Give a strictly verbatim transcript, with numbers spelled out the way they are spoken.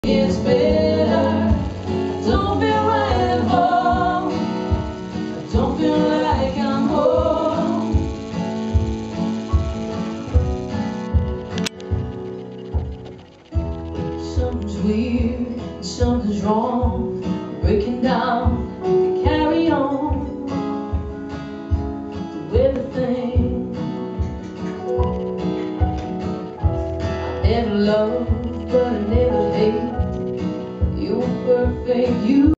It's better. Don't feel right at home. I don't feel like I'm home. Something's weird, something's wrong. Breaking down, to carry on to everything. I never loved, but I never hate. You were perfect, you